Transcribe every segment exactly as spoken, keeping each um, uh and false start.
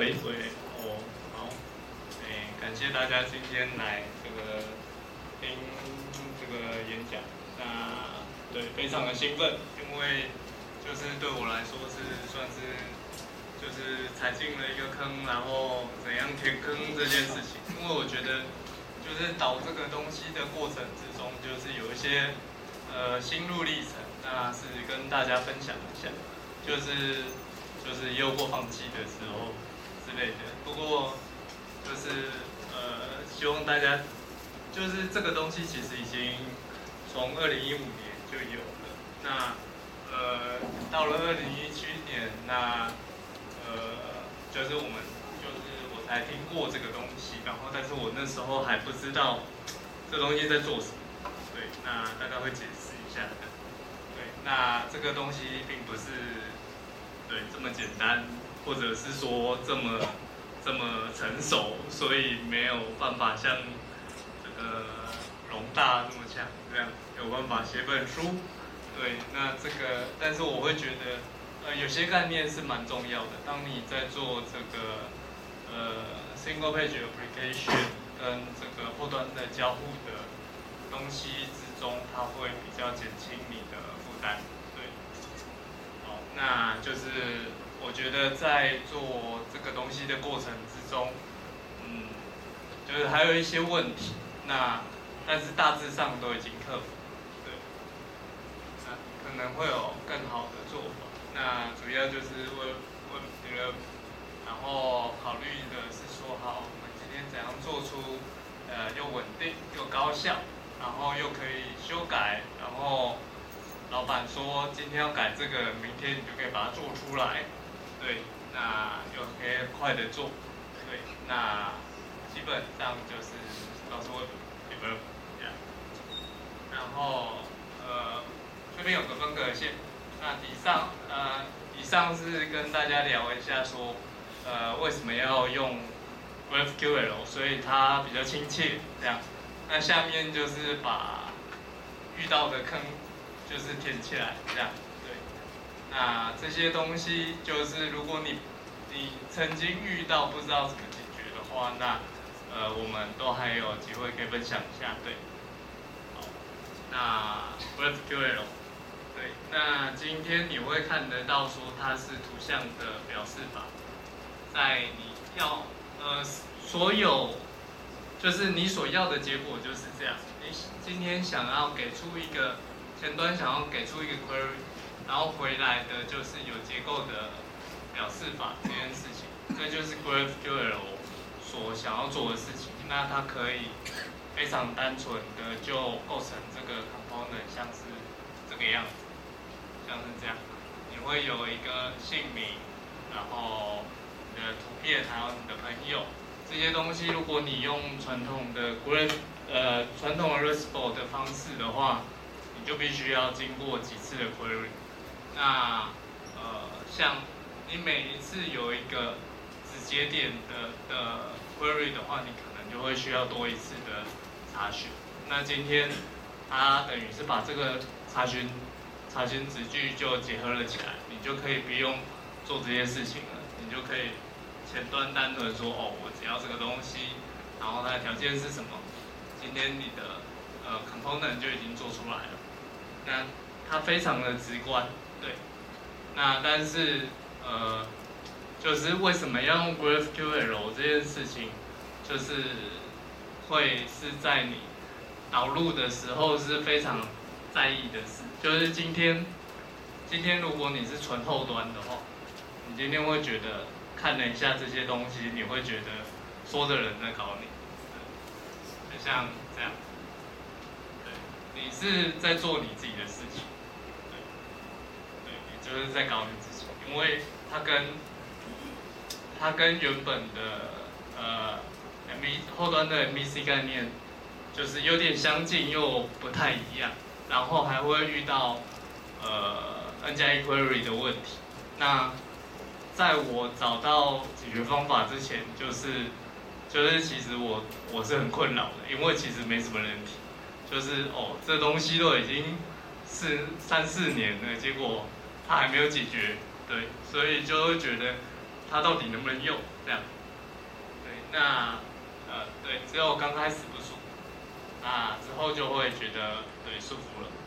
喂喂，哦，好，哎，感谢大家今天来这个听这个演讲。那对，非常的兴奋，因为就是对我来说是算是就是踩进了一个坑，然后怎样填坑这件事情。因为我觉得就是导这个东西的过程之中，就是有一些呃心路历程，那是跟大家分享一下，就是就是也有过放弃的时候之类的。不过就是呃希望大家就是这个东西其实已经从二零一五年就有了，那呃到了二零一七年，那呃就是我们就是我才听过这个东西，然后但是我那时候还不知道这东西在做什么。对，那大概会解释一下的。对，那这个东西并不是对这么简单，或者是说这么这么成熟，所以没有办法像这个龙大这么强，这样有办法写本书。对，那这个，但是我会觉得，呃，有些概念是蛮重要的。当你在做这个呃 single page application 跟这个后端的交互的东西之中，它会比较减轻你的负担。对，好，那就是我觉得在做这个东西的过程之中，嗯，就是还有一些问题，那但是大致上都已经克服。对，那可能会有更好的做法。那主要就是为为了，然后考虑的是说，好，我们今天怎样做出呃又稳定又高效，然后又可以修改，然后老板说今天要改这个，明天你就可以把它做出来。对，那又可以快的做。对，那基本上就是都是为 develop 这样。然后呃这边有个分隔线。那以上呃以上是跟大家聊一下说，呃为什么要用 GraphQL， 所以它比较亲切这样。那下面就是把遇到的坑就是填起来这样。对，那这些东西就是如果你你曾经遇到不知道怎么解决的话，那呃我们都还有机会可以分享一下。对，好，那 GraphQL。对，那今天你会看得到说它是图像的表示法，在你要呃所有就是你所要的结果就是这样。你今天想要给出一个前端想要给出一个 query， 然后回来的就是有结构的表示法这件事情，这就是 GraphQL 所想要做的事情。那它可以非常单纯的就构成这个 component， 像是这个样子。像是这样，你会有一个姓名，然后你的图片，还有你的朋友这些东西。如果你用传统的 Graph 呃传统的 RESTful 的方式的话，你就必须要经过几次的 query。那呃像你每一次有一个直接点的的 query 的话，你可能就会需要多一次的查询。那今天它等于是把这个查询查询子句就结合了起来，你就可以不用做这些事情了，你就可以前端单纯说，哦，我只要这个东西，然后它的条件是什么，今天你的呃 component 就已经做出来了。那它非常的直观，对。那但是呃，就是为什么要用 GraphQL 这件事情，就是会是在你导入的时候是非常在意的事。就是今天，今天如果你是纯后端的话，你今天会觉得看了一下这些东西，你会觉得说的人在搞你，就像这样，对，你是在做你自己的事情，对，对，你就是在搞你自己，因为它跟它跟原本的呃 M V 后端的 M V C 概念就是有点相近又不太一样。然后还会遇到呃 N 加一 query 的问题。那在我找到解决方法之前，就是就是其实我我是很困扰的，因为其实没什么人提，就是哦这东西都已经四三四年了，结果它还没有解决，对，所以就会觉得它到底能不能用这样。对，那呃对，只有刚开始不舒服，那之后就会觉得对舒服了。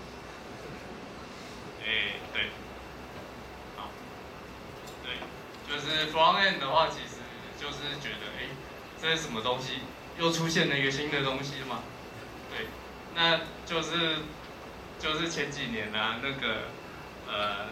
哎，对，好，对，就是 front end 的话，其实就是觉得哎，这是什么东西？又出现了一个新的东西嘛？对，那就是就是前几年啊，那个呃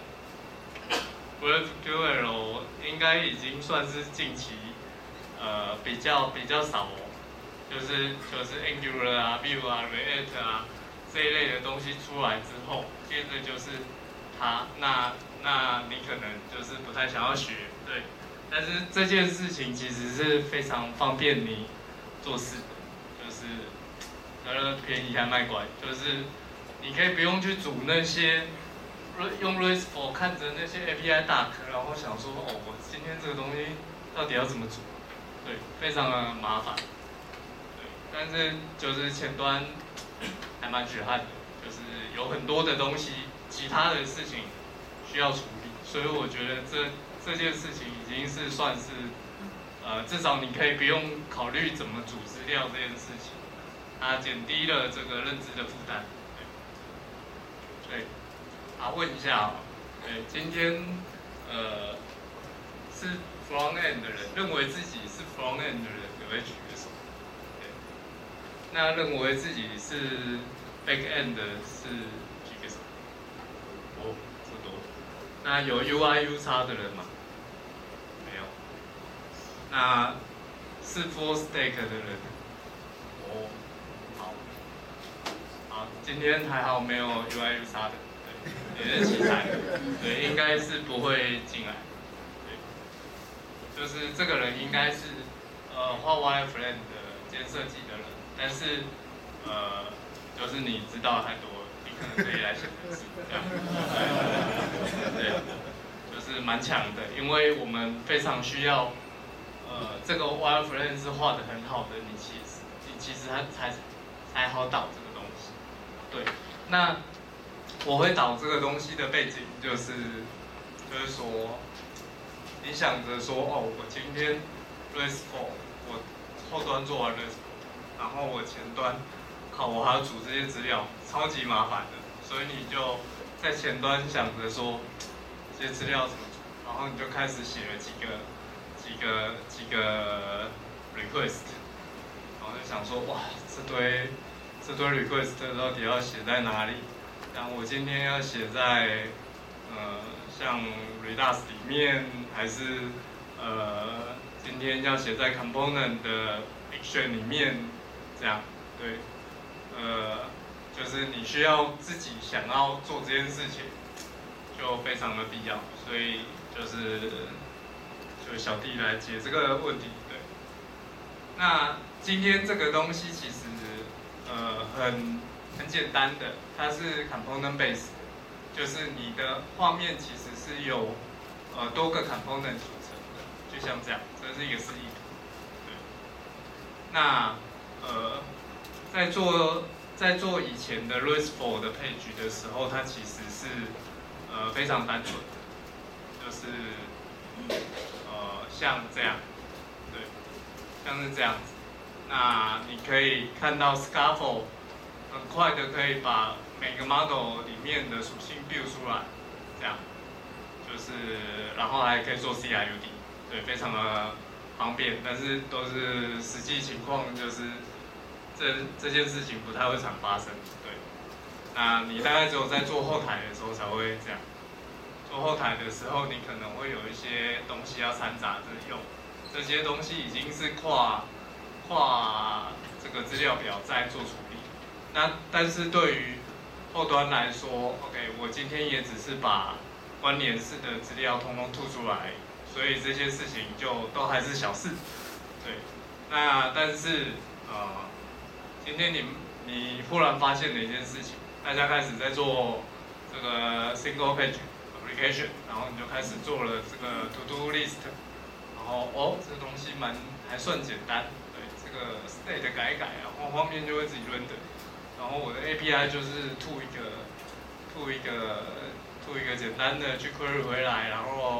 ，GraphQL 应该已经算是近期呃比较比较少哦，就是就是 Angular 啊、Vue 啊、React 啊这一类的东西出来之后，接着就是它，那那你可能就是不太想要学，对，但是这件事情其实是非常方便你做事的，就是呃便宜还卖乖，就是你可以不用去组那些用 RESTful 看着那些 A P I doc， 然后想说哦，我今天这个东西到底要怎么组？对，非常的麻烦。对，但是就是前端还蛮血汗的，就是有很多的东西，其他的事情需要处理，所以我觉得这这件事情已经是算是，呃，至少你可以不用考虑怎么组资料这件事情，它减低了这个认知的负担。对，对，啊，问一下啊，对，今天呃是 front end 的人，认为自己是 front end 的人，可不可以举个手？对，那认为自己是 back end 的是举个手。哦，这么多。那有 U I U X 的人吗？没有。那是 full stack 的人？哦，好。好，今天还好没有 U I U X 的，对，也是奇才，对，应该是不会进来。对，就是这个人应该是呃画 wireframe 的兼设计的人，但是呃就是你知道太多了，你可能可以来写程式这样。对，对，就是蛮强的，因为我们非常需要呃这个 wireframe 是画的很好的，你其实你其实才才才好导这个东西。对，那我会导这个东西的背景就是，就是说，你想着说，哦，我今天 RESTful， 我后端做完 RESTful， 然后我前端，好，我还要组这些资料，超级麻烦的，所以你就在前端想着说，这些资料怎么组，然后你就开始写了几个、几个、几个 request， 然后就想说，哇，这堆。这堆 request 到底要写在哪里？像我今天要写在呃像 Redux 里面，还是呃今天要写在 component 的 action 里面？这样对，呃就是你需要自己想要做这件事情，就非常的必要。所以就是就小弟来解这个问题。对，那今天这个东西其实。呃，很很简单的，它是 component based， 就是你的画面其实是由呃多个 component 组成的，就像这样，这是一个示意图。对，那呃，在做在做以前的 RESTful 的配局的时候，它其实是呃非常单纯的，就是呃像这样，对，像是这样子。那你可以看到 Scaffold 很快的可以把每个 model 里面的属性 build 出来，这样，就是然后还可以做 C I U D， 对，非常的方便，但是都是实际情况就是这这件事情不太会常发生，对，那你大概只有在做后台的时候才会这样，做后台的时候你可能会有一些东西要掺杂着用，这些东西已经是跨。画这个资料表再做处理，那但是对于后端来说 ，OK， 我今天也只是把关联式的资料通通吐出来，所以这些事情就都还是小事，对。那但是呃，今天你你忽然发现了一件事情，大家开始在做这个 single page application， 然后你就开始做了这个 to do list， 然后哦，这个东西蛮还算简单。这个 state 改一改，然后画面就会自己 render， 然后我的 A P I 就是吐一个吐一个吐一个简单的去 query 回来，然后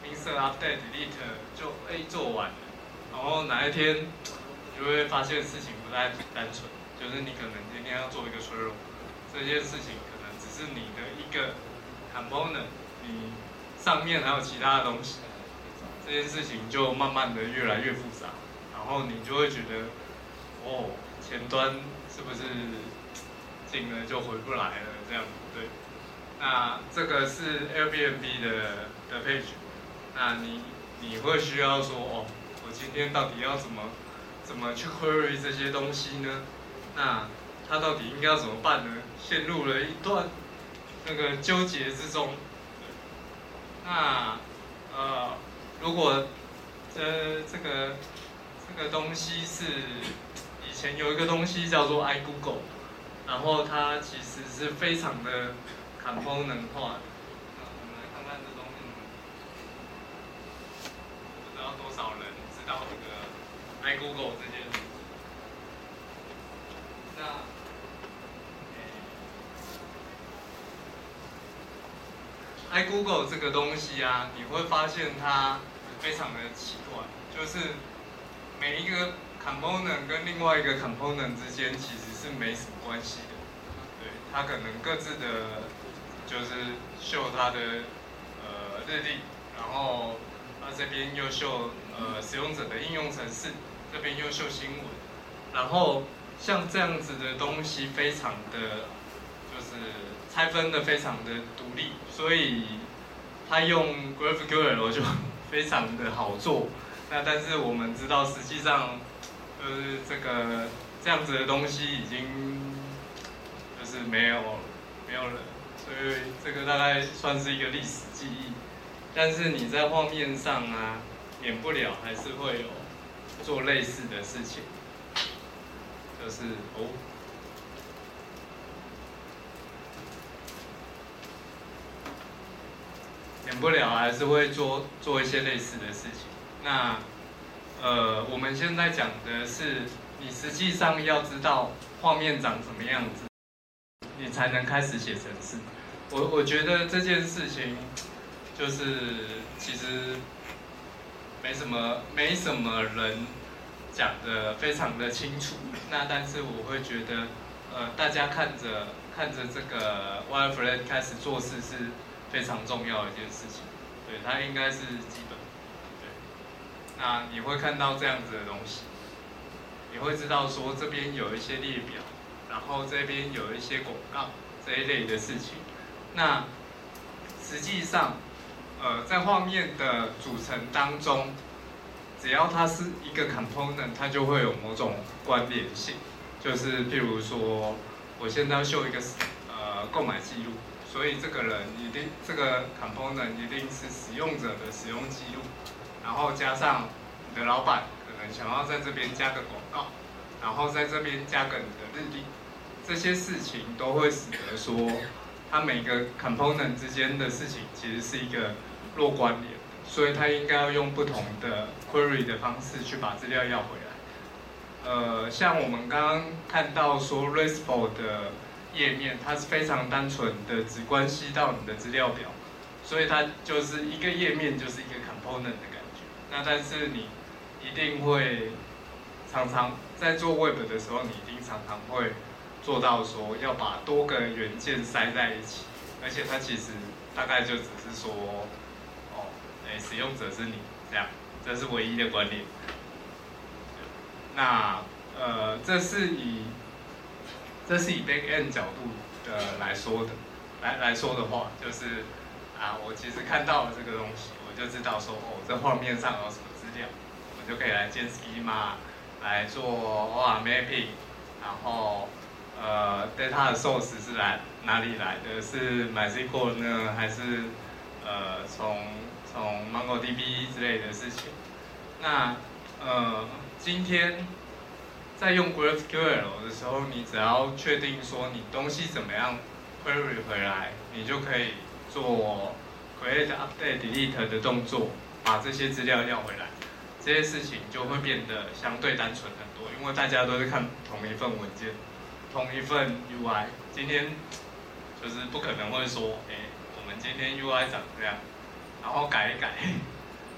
insert update delete 就哎做完了，然后哪一天你就会发现事情不太单纯，就是你可能今天要做一个 trailer， 这件事情可能只是你的一个 component， 你上面还有其他的东西，这件事情就慢慢的越来越复杂，然后你就会觉得，哦，前端是不是进了就回不来了这样？对，那这个是 Airbnb 的的 page， 那你你会需要说，哦，我今天到底要怎么怎么去 query 这些东西呢？那它到底应该要怎么办呢？陷入了一段那个纠结之中。那呃，如果这这个这个东西是以前有一个东西叫做 iGoogle， 然后它其实是非常的 component 化的。那我们来看看这东西，不知道多少人知道这个 iGoogle 这件事。那iGoogle 这个东西啊，你会发现它非常的奇怪，就是每一个 component 跟另外一个 component 之间其实是没什么关系的，对，它可能各自的就是秀它的呃日历，然后它这边又秀呃使用者的应用程式，这边又秀新闻，然后像这样子的东西非常的就是拆分的非常的独立，所以它用 GraphQL 就非常的好做。那但是我们知道，实际上就是这个这样子的东西已经就是没有没有了，所以这个大概算是一个历史记忆。但是你在画面上啊，免不了还是会有做类似的事情，就是哦。免不了还是会做做一些类似的事情。那呃，我们现在讲的是，你实际上要知道画面长什么样子，你才能开始写程式。我我觉得这件事情就是其实没什么没什么人讲的非常的清楚。那但是我会觉得，呃，大家看着看着这个 Wireframe 开始做事是非常重要的一件事情，对，它应该是基本，对。那你会看到这样子的东西，你会知道说这边有一些列表，然后这边有一些广告这一类的事情。那实际上，呃，在画面的组成当中，只要它是一个 component， 它就会有某种关联性。就是譬如说，我现在要秀一个呃购买记录。所以这个人一定，这个 component 一定是使用者的使用记录，然后加上你的老板可能想要在这边加个广告，然后在这边加个你的日历，这些事情都会使得说，它每个 component 之间的事情其实是一个弱关联的，所以它应该要用不同的 query 的方式去把资料要回来。呃，像我们刚刚看到说 RESTful 的页面，它是非常单纯的，只关系到你的资料表，所以它就是一个页面就是一个 component 的感觉。那但是你一定会常常在做 Web 的时候，你一定常常会做到说要把多个元件塞在一起，而且它其实大概就只是说，哦，哎，使用者是你这样，这是唯一的关联。那呃，这是以这是以 backend 角度的来说的，来来说的话，就是啊，我其实看到了这个东西，我就知道说，哦，这画面上有什么资料，我就可以来建 schema， 来做 O R mapping， 然后呃 data 的 source 是来哪里来的？是 MySQL 呢，还是呃从从 MongoDB 之类的事情？那呃今天在用 GraphQL 的时候，你只要确定说你东西怎么样 query 回来，你就可以做 create update delete 的动作，把这些资料要回来。这些事情就会变得相对单纯很多，因为大家都是看同一份文件，同一份 U I。今天就是不可能会说，哎、欸，我们今天 U I 长这样，然后改一改，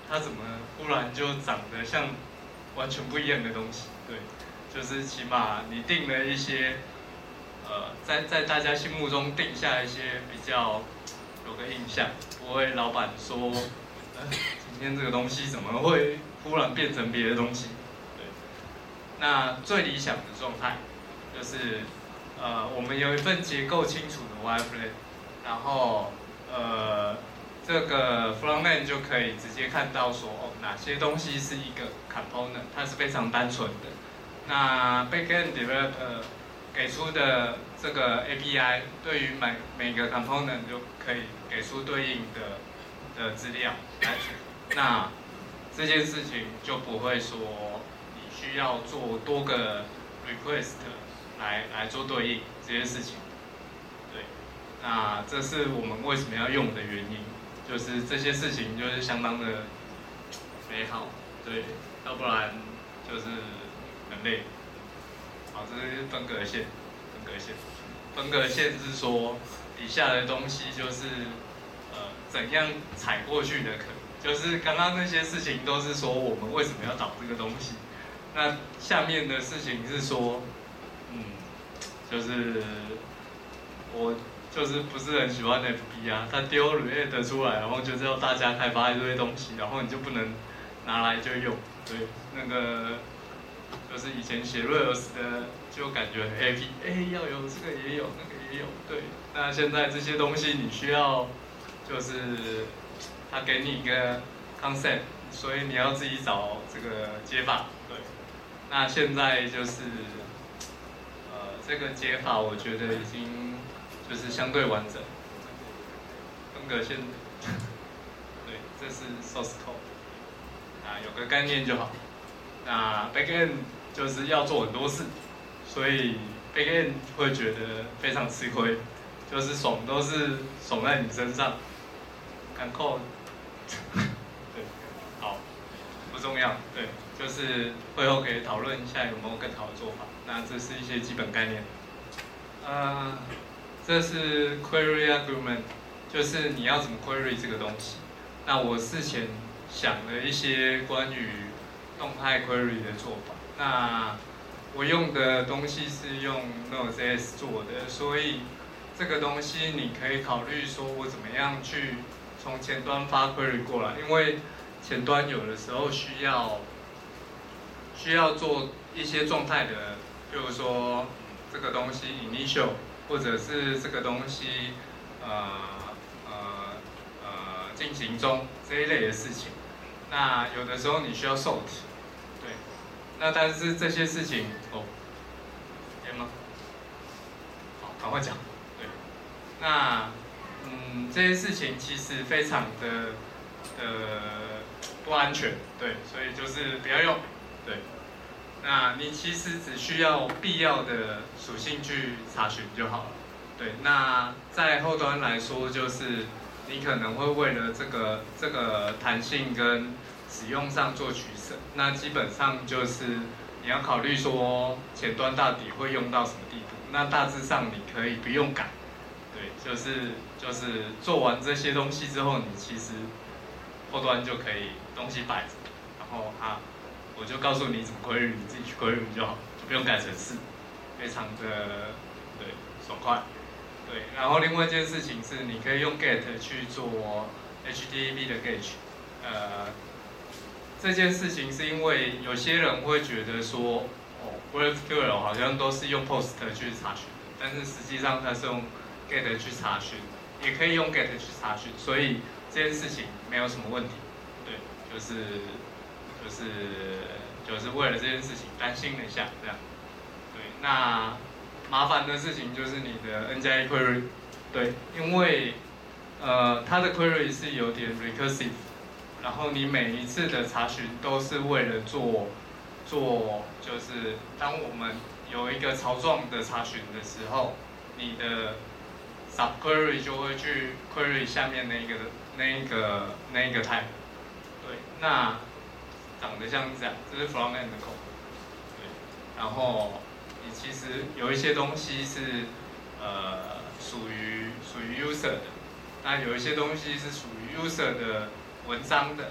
它怎么忽然就长得像完全不一样的东西？对，就是起码你定了一些，呃，在在大家心目中定下一些比较有个印象，不会老板说，呃，今天这个东西怎么会忽然变成别的东西？对，那最理想的状态就是，呃，我们有一份结构清楚的 wireframe， 然后呃。这个 frontend 就可以直接看到说，哦，哪些东西是一个 component， 它是非常单纯的。那 backend developer 给出的这个 A P I， 对于每每个 component 就可以给出对应的的资料来组。那这件事情就不会说你需要做多个 request 来来做对应这些事情。对，那这是我们为什么要用的原因。就是这些事情就是相当的美好，对，要不然就是很累。好，这是分隔线，分隔线，分隔线是说底下的东西就是呃怎样踩过去的可，就是刚刚那些事情都是说我们为什么要导这个东西，那下面的事情是说，嗯，就是我。就是不是很喜欢 F B 啊，他丢 React 出来，然后就是要大家开发一堆东西，然后你就不能拿来就用。对，那个就是以前写 Rails 的，就感觉很 happy， 哎，要有这个也有，那个也有。对，那现在这些东西你需要，就是他给你一个 concept， 所以你要自己找这个解法。对，那现在就是呃这个解法，我觉得已经。就是相对完整，分隔线，对，这是 source code， 啊，有个概念就好。那 backend 就是要做很多事，所以 backend 会觉得非常吃亏，就是爽都是爽在你身上，看 code， 对，好，不重要，对，就是会后可以讨论一下有没有更好的做法。那这是一些基本概念，呃。这是 query argument， 就是你要怎么 query 这个东西。那我事前想了一些关于动态 query 的做法。那我用的东西是用 Node.js 做的，所以这个东西你可以考虑说我怎么样去从前端发 query 过来，因为前端有的时候需要需要做一些状态的，比如说这个东西 initial。或者是这个东西，呃呃呃进行中这一类的事情，那有的时候你需要 sort， 对，那但是这些事情哦，可以吗？好，赶快讲，对，那嗯这些事情其实非常的的不安全，对，所以就是不要用，对。那你其实只需要必要的属性去查询就好了。对，那在后端来说，就是你可能会为了这个这个弹性跟使用上做取舍。那基本上就是你要考虑说前端到底会用到什么地步。那大致上你可以不用改。对，就是就是做完这些东西之后，你其实后端就可以东西摆着，然后它。我就告诉你怎么 query， 你自己去 query 就好，就不用改程式，非常的对爽快。对，然后另外一件事情是，你可以用 get 去做 H T T P 的 gauge。呃，这件事情是因为有些人会觉得说，哦 ，GraphQL 好像都是用 post 去查询的，但是实际上它是用 get 去查询，也可以用 get 去查询，所以这件事情没有什么问题。对，就是。就是就是为了这件事情担心了一下，这样，对，那麻烦的事情就是你的 N 加一 query， 对，因为呃它的 query 是有点 recursive， 然后你每一次的查询都是为了做做，就是当我们有一个槽状的查询的时候，你的 sub query 就会去 query 下面那一个那一个那一个 type， 对，那。长得像这样，这是 frontend 的 code， 对，然后你其实有一些东西是呃属于属于 user 的，那有一些东西是属于 user 的文章的，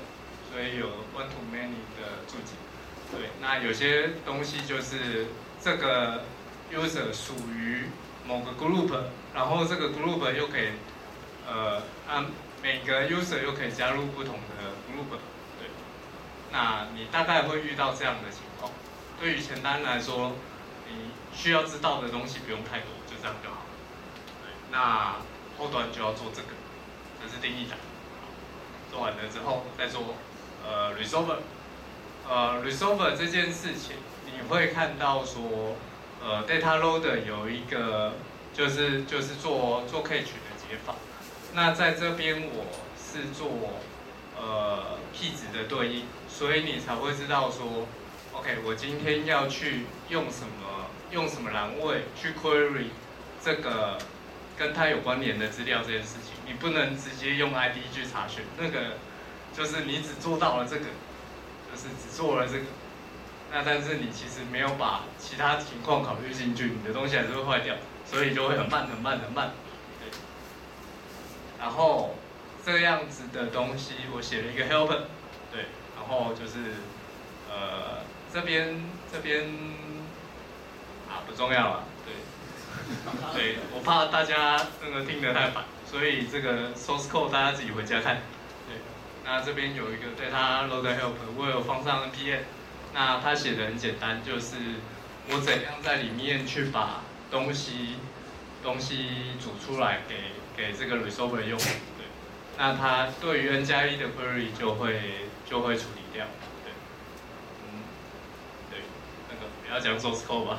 所以有 one to many 的注解。对，那有些东西就是这个 user 属于某个 group， 然后这个 group 又可以，呃，按每个 user 又可以加入不同的 group。对，那你大概会遇到这样的情况。对于前端来说，你需要知道的东西不用太多，就这样就好了。对，那后端就要做这个，这是定义档。做完了之后再做呃 resolver， 呃 resolver 这件事情，你会看到说，呃 data loader 有一个就是就是做做 cache 的解法。那在这边我是做呃 P 值的对应，所以你才会知道说 ，OK， 我今天要去用什么用什么栏位去 query 这个跟它有关联的资料这件事情，你不能直接用 I D 去查询，那个就是你只做到了这个，就是只做了这个，那但是你其实没有把其他情况考虑进去，你的东西还是会坏掉，所以就会很慢很慢很慢。对。然后这样子的东西，我写了一个 helper， 对，然后就是呃这边这边啊不重要了，对。对，我怕大家那个听得太烦，所以这个 source code 大家自己回家看。对，那这边有一个对它 loader helper， 我有放上 N P M， 那它写的很简单，就是我怎样在里面去把东西东西煮出来给给这个 resolver 用。对，那它对于 N 加一的 query 就会就会处理掉。对，嗯，对，那个不要讲 source code 吧。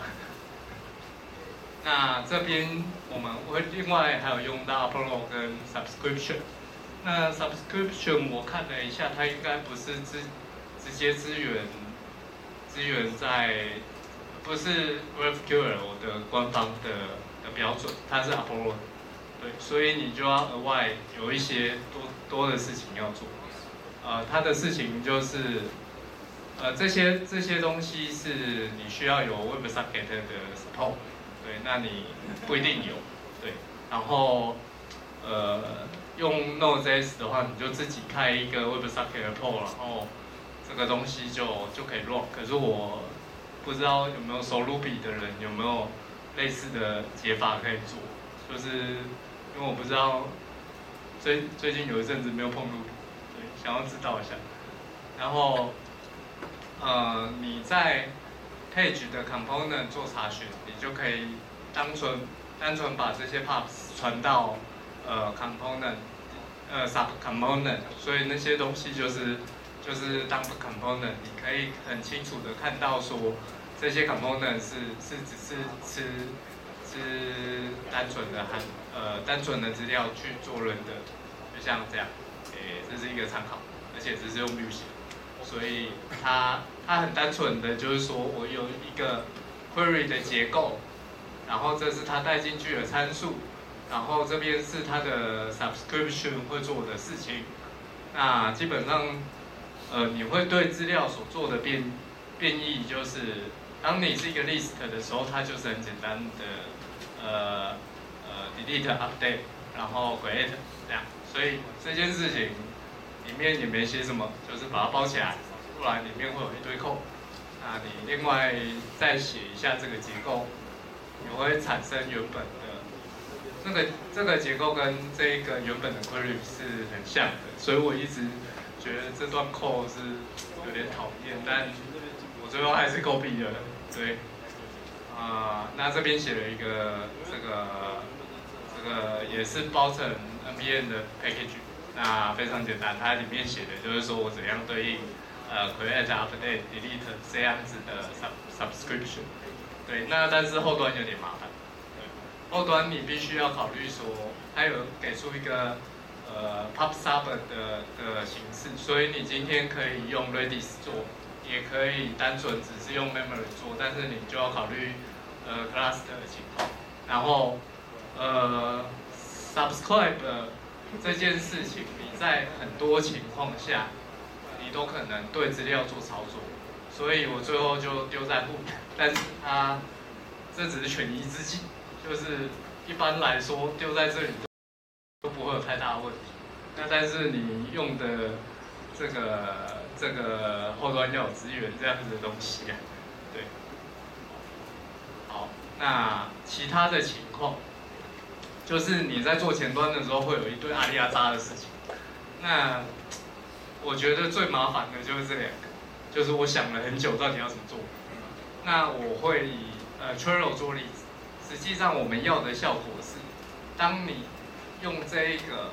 那这边我们会另外还有用到 Apollo 跟 Subscription。那 Subscription 我看了一下，它应该不是直直接支援支援在不是 GraphQL 的官方的的标准，它是 Apollo。对，所以你就要额外有一些多多的事情要做。呃，它的事情就是呃这些这些东西是你需要有 WebSocket 的 support。对，那你不一定有，对，然后呃用 Node.js 的话，你就自己开一个 WebSocket 的 pool， 然后这个东西就就可以 run。可是我不知道有没有熟 Ruby 的人有没有类似的解法可以做，就是因为我不知道最最近有一阵子没有碰 Ruby， 对，想要知道一下。然后呃你在Page 的 component 做查询，你就可以单纯单纯把这些 paths 传到呃 component 呃 sub component， 所以那些东西就是就是 dump component， 你可以很清楚的看到说这些 component 是是只是吃是单纯的含呃单纯的资料去做人的，就像这样，诶、欸，这是一个参考，而且这是用 Vue 写的。所以它它很单纯的就是说我有一个 query 的结构，然后这是它带进去的参数，然后这边是它的 subscription 会做的事情。那基本上，呃，你会对资料所做的变变异，就是当你是一个 list 的时候，它就是很简单的呃呃 delete update， 然后 create 这样。所以这件事情里面也没写什么，就是把它包起来，不然里面会有一堆扣。那你另外再写一下这个结构，你会产生原本的这个这个结构跟这一个原本的 query 是很像的，所以我一直觉得这段扣是有点讨厌，但我最后还是勾笔了。对，啊、呃，那这边写了一个这个这个也是包成 N P M 的 package。那非常简单，它里面写的就是说我怎样对应呃 create update delete 这样子的 sub subscription。对，那但是后端有点麻烦。对，后端你必须要考虑说，它有给出一个呃 pub sub 的的形式，所以你今天可以用 Redis 做，也可以单纯只是用 memory 做，但是你就要考虑呃 cluster 的情况，然后呃 subscribe 这件事情，你在很多情况下，你都可能对资料做操作，所以我最后就丢在 hook， 但是它这只是权宜之计，就是一般来说丢在这里都不会有太大的问题。那但是你用的这个这个后端要有资源这样子的东西啊，对。好，那其他的情况，就是你在做前端的时候会有一堆阿里阿扎的事情，那我觉得最麻烦的就是这两个，就是我想了很久到底要怎么做。那我会以呃 Trello 做例子，实际上我们要的效果是，当你用这一个，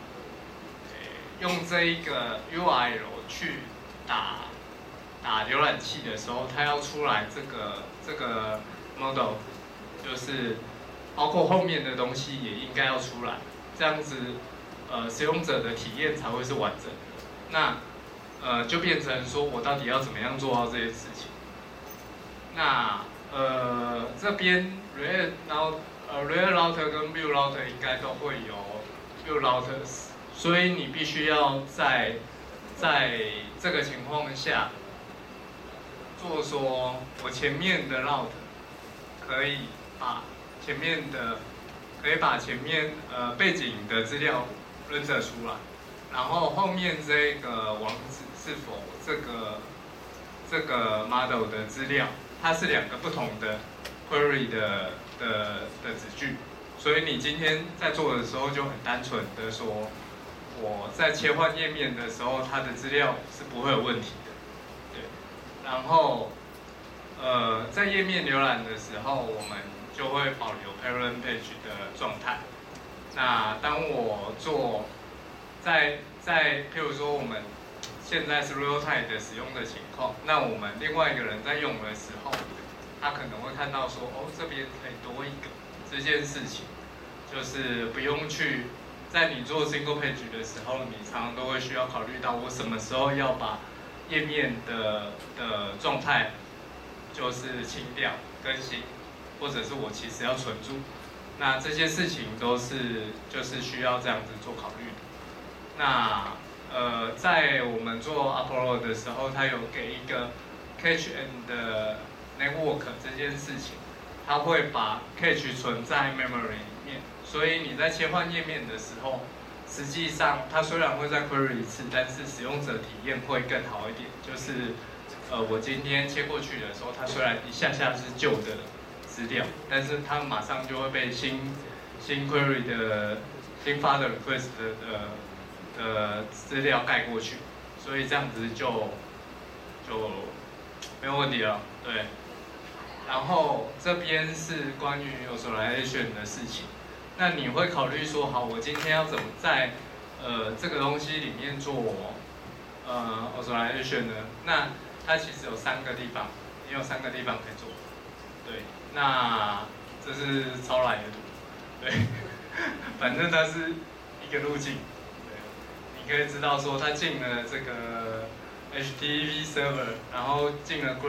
用这一个 U R L 去打打浏览器的时候，它要出来这个这个 model， 就是包括后面的东西也应该要出来，这样子呃使用者的体验才会是完整的。那呃就变成说我到底要怎么样做到这些事情？那呃这边 React 然后呃 React Router 跟 Vue Router 应该都会有 Vue Routers， 所以你必须要在在这个情况下做说，我前面的 Route 可以把前面的可以把前面呃背景的资料 render 出来，然后后面这个网址是否这个这个 model 的资料，它是两个不同的 query 的的的子句，所以你今天在做的时候就很单纯的说，我在切换页面的时候，它的资料是不会有问题的，对。然后呃在页面浏览的时候，我们就会保留 parent page 的状态。那当我做在在譬如说我们现在是 real time 的使用的情况，那我们另外一个人在用的时候，他可能会看到说，哦，这边可以多一个这件事情，就是不用去在你做 single page 的时候，你常常都会需要考虑到我什么时候要把页面的的状态就是清掉更新，或者是我其实要存住，那这些事情都是就是需要这样子做考虑的。那呃，在我们做 upload 的时候，它有给一个 cache and network 这件事情，它会把 cache 存在 memory 里面，所以你在切换页面的时候，实际上它虽然会再 query 一次，但是使用者体验会更好一点。就是呃，我今天切过去的时候，它虽然一下下是旧的资料，但是它马上就会被新新 query 的新发的 request 的呃。的资料盖过去，所以这样子就就没有问题了，对。然后这边是关于 authorization 的事情，那你会考虑说，好，我今天要怎么在呃这个东西里面做呃 authorization 呢？那它其实有三个地方，也有三个地方可以做，对。那这是超懒的图，对，反正它是一个路径。你可以知道说，它进了这个 H T T P server， 然后进了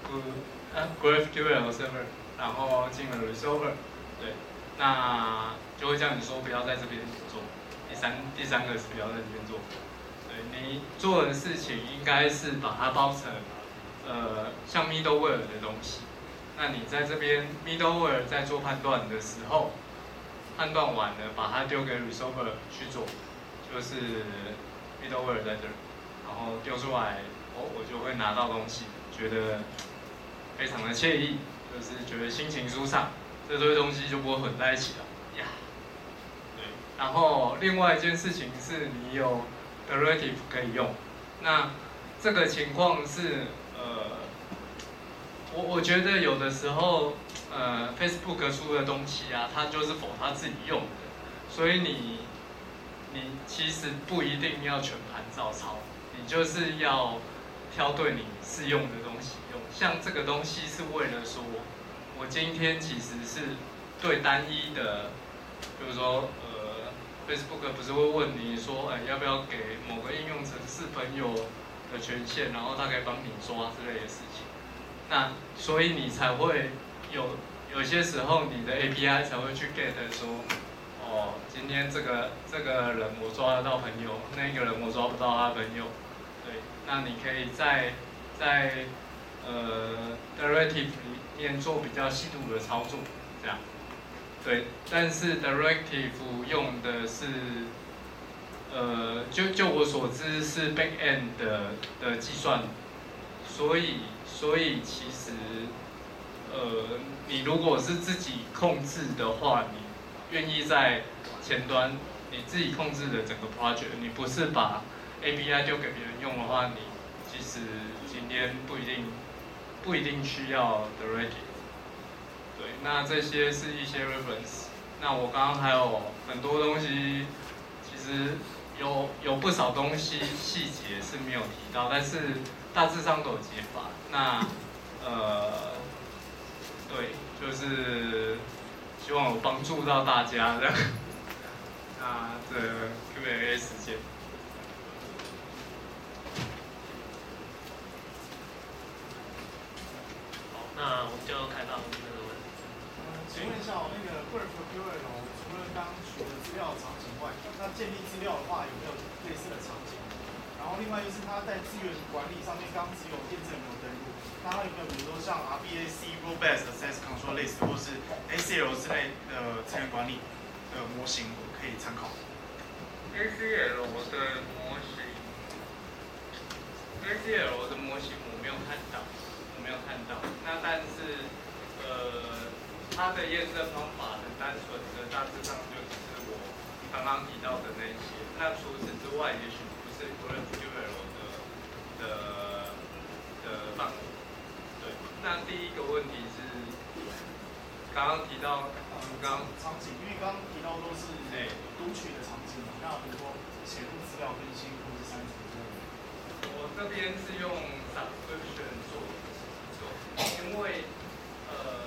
GraphQL server， 然后进了 Resolver， 对，那就会叫你说不要在这边做。第三第三个是不要在这边做，对，你做的事情应该是把它包成呃像 middleware 的东西。那你在这边 middleware 在做判断的时候，判断完了把它丢给 Resolver 去做。就是 middleware 在这儿，然后丢出来，哦，我就会拿到东西，觉得非常的惬意，就是觉得心情舒畅，这堆东西就不会混在一起了呀。对，然后另外一件事情是你有 derivative 可以用，那这个情况是呃，我我觉得有的时候呃 Facebook 出的东西啊，它就是否它自己用的，所以你。你其实不一定要全盘照抄，你就是要挑对你适用的东西用。像这个东西是为了说，我今天其实是对单一的，比如说呃 ，Facebook 不是会问你说，哎，要不要给某个应用程式朋友的权限，然后他可以帮你抓之类的事情。那所以你才会有有些时候你的 A P I 才会去 get 说。哦，今天这个这个人我抓得到朋友，那个人我抓不到他朋友，对，那你可以在在呃 directive 里面做比较细度的操作，这样，对，但是 directive 用的是呃，就就我所知是 back end 的的计算，所以所以其实，呃，你如果是自己控制的话，你愿意在前端你自己控制的整个 project， 你不是把 A P I 丢给别人用的话，你其实今天不一定不一定需要 directly。对，那这些是一些 reference。那我刚刚还有很多东西，其实有有不少东西细节是没有提到，但是大致上都有解法。那呃，对，就是希望有帮助到大家的。那这 Q and A 时间。 好，那我们就开放这个问题。 请问一下，那个 Graph Q L 除了刚取得资料场景外，那建立资料的话有没有类似的场景？然后另外就是它在资源管理上面，刚只有验证没有登录，那它有没有比如说像 R B A C Role Based Access Control List 或是 A C L 之类的资源管理的模型可以参考 ？A C L 的模型 ，A C L 的模型我没有看到，我没有看到。那但是呃。它的验证方法很单纯的，大致上就只是我刚刚提到的那些。那除此之外，也许不是 GraphQL 的的的范围。对，那第一个问题是刚刚提到， 呃， 刚场景，因为刚刚提到都是读取的场景嘛，那比如说写入资料更新或是删除之类的。 我这边是用 subscription 做做，因为呃。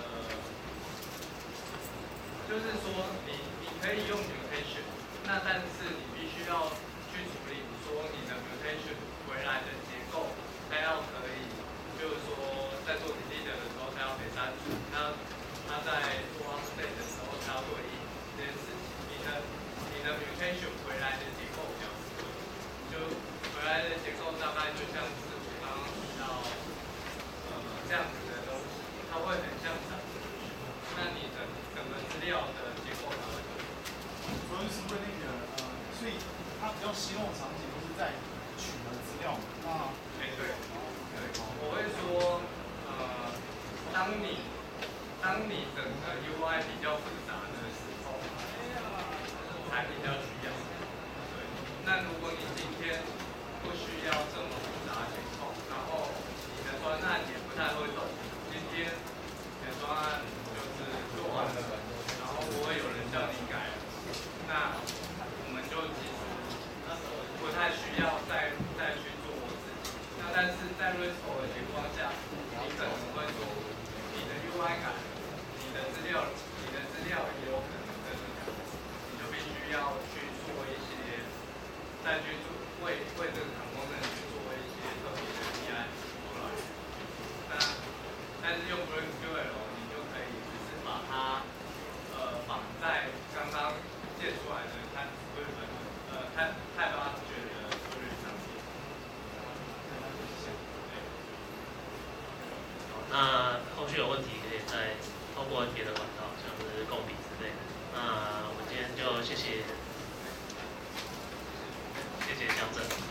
就是说你，你可以用 mutation， 那但是你必须要去处理，说你的 mutation 回来的结构，它要可以，就是说在做 delete 的时候，它要被删除，那它在做 update 的时候，它要对应这件事情。你的你的 mutation 回来的结构比较适合，就回来的结构大概就像是我刚刚提到，呃这样子的东西，它会很像展。那你的整个资料的结构它会怎么？ 主要是问那个呃，所以它比较希望场景都是在取得资料嘛。那哎、欸、对，对，我会说，呃，当你当你整个 U I 比较复杂的时候，才比较需要。对，那如果你今天不需要这么复杂的结构，然后你的专案也不太会动，今天你的专案。做完了，然后不会有人叫你改，那我们就其实不太需要再再去做自己。那但是在 RESTful 的情况下，你可能会说你的 U I 改，你的资料你的资料也有可能跟着改，你就必须要去做一些再去做为为这个厂工人去做一些特别的 A P I 出来。那但是用 GraphQL。把它呃绑在刚刚建出来的看绘本呃看看发掘的策略上面。 好，那后续有问题可以再透过别的管道，像是共笔之类的。那我们今天就谢谢谢谢江正。